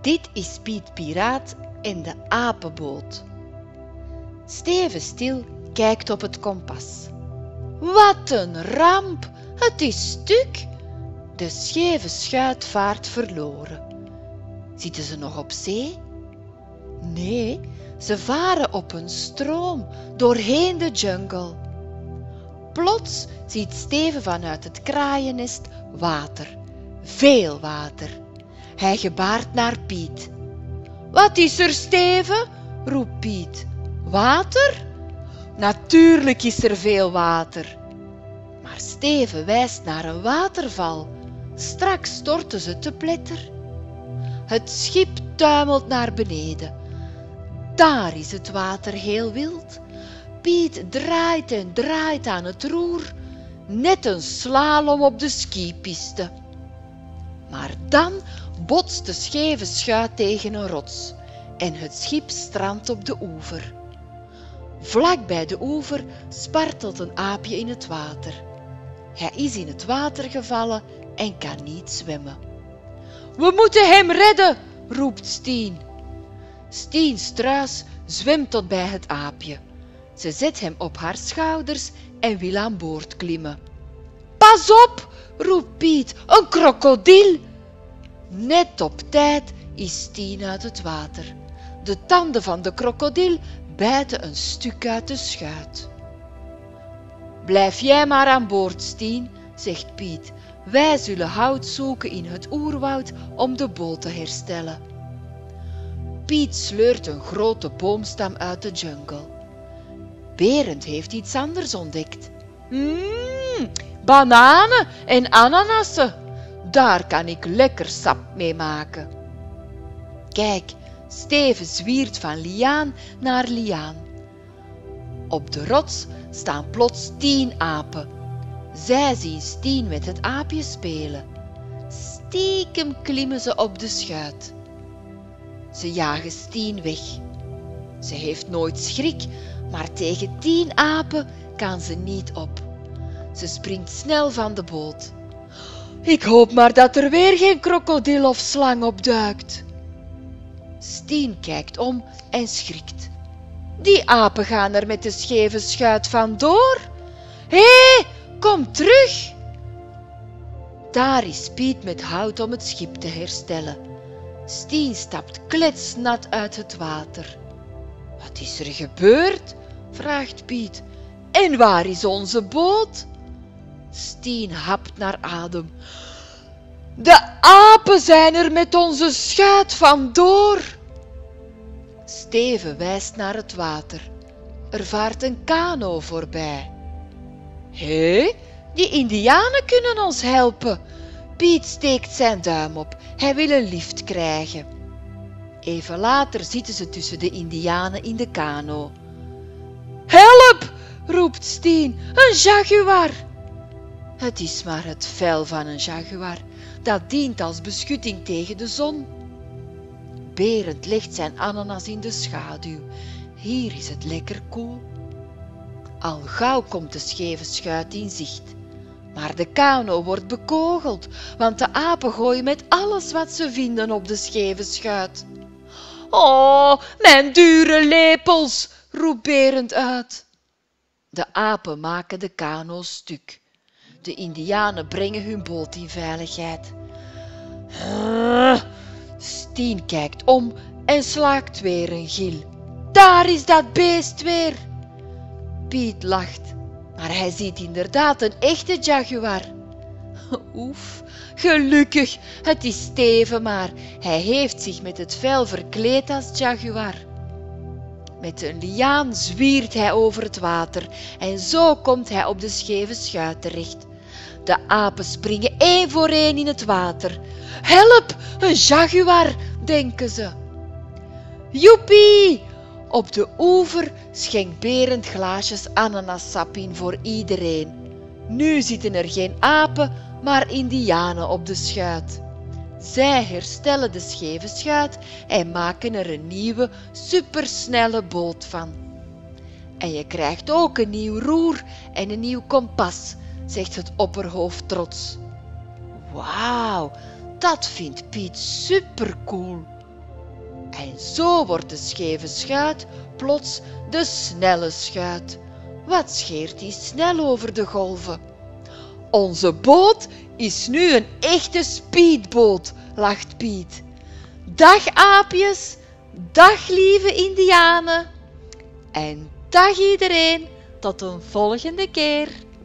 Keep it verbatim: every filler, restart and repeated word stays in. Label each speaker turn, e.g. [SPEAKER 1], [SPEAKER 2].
[SPEAKER 1] Dit is Piet Piraat en de apenboot. Steven Stil kijkt op het kompas. Wat een ramp! Het is stuk! De scheve schuit vaart verloren. Zitten ze nog op zee? Nee, ze varen op een stroom doorheen de jungle. Plots ziet Steven vanuit het kraaiennest water. Veel water. Hij gebaart naar Piet. Wat is er, Steven? Roept Piet. Water? Natuurlijk is er veel water. Maar Steven wijst naar een waterval. Straks storten ze te pletter. Het schip tuimelt naar beneden. Daar is het water heel wild. Piet draait en draait aan het roer. Net een slalom op de skipiste. Maar dan botst de scheve schuit tegen een rots en het schip strandt op de oever. Vlak bij de oever spartelt een aapje in het water. Hij is in het water gevallen en kan niet zwemmen. We moeten hem redden, roept Stien. Stien Struis zwemt tot bij het aapje. Ze zet hem op haar schouders en wil aan boord klimmen. Pas op, roept Piet, een krokodil! Net op tijd is Stien uit het water. De tanden van de krokodil bijten een stuk uit de schuit. Blijf jij maar aan boord, Stien, zegt Piet. Wij zullen hout zoeken in het oerwoud om de boot te herstellen. Piet sleurt een grote boomstam uit de jungle. Berend heeft iets anders ontdekt. Mmm, bananen en ananassen. Daar kan ik lekker sap mee maken. Kijk, Steven zwiert van liaan naar liaan. Op de rots staan plots tien apen. Zij zien Stien met het aapje spelen. Stiekem klimmen ze op de schuit. Ze jagen Stien weg. Ze heeft nooit schrik, maar tegen tien apen kan ze niet op. Ze springt snel van de boot. Ik hoop maar dat er weer geen krokodil of slang opduikt. Stien kijkt om en schrikt. Die apen gaan er met de scheve schuit vandoor. Hé, hey, kom terug! Daar is Piet met hout om het schip te herstellen. Stien stapt kletsnat uit het water. Wat is er gebeurd? Vraagt Piet. En waar is onze boot? Stien hapt naar adem. De apen zijn er met onze schuit vandoor. Steven wijst naar het water. Er vaart een kano voorbij. Hé, die indianen kunnen ons helpen. Piet steekt zijn duim op. Hij wil een lift krijgen. Even later zitten ze tussen de indianen in de kano. Help, roept Stien, een jaguar. Het is maar het vel van een jaguar. Dat dient als beschutting tegen de zon. Berend legt zijn ananas in de schaduw. Hier is het lekker koel. Al gauw komt de scheve schuit in zicht. Maar de kano wordt bekogeld, want de apen gooien met alles wat ze vinden op de scheve schuit. Oh, mijn dure lepels, roept Berend uit. De apen maken de kano stuk. De indianen brengen hun boot in veiligheid. Stien kijkt om en slaakt weer een gil. Daar is dat beest weer. Piet lacht, maar hij ziet inderdaad een echte jaguar. Oef, gelukkig, het is Steven maar. Hij heeft zich met het vel verkleed als jaguar. Met een liaan zwiert hij over het water en zo komt hij op de scheve schuit terecht. De apen springen één voor één in het water. Help, een jaguar, denken ze. Joepie! Op de oever schenkt Berend glaasjes ananassap in voor iedereen. Nu zitten er geen apen, maar indianen op de schuit. Zij herstellen de scheve schuit en maken er een nieuwe, supersnelle boot van. En je krijgt ook een nieuw roer en een nieuw kompas, zegt het opperhoofd trots. Wauw, dat vindt Piet supercool. En zo wordt de scheve schuit plots de snelle schuit. Wat scheert die snel over de golven? Onze boot is nu een echte speedboot, lacht Piet. Dag aapjes, dag lieve indianen. En dag iedereen, tot een volgende keer.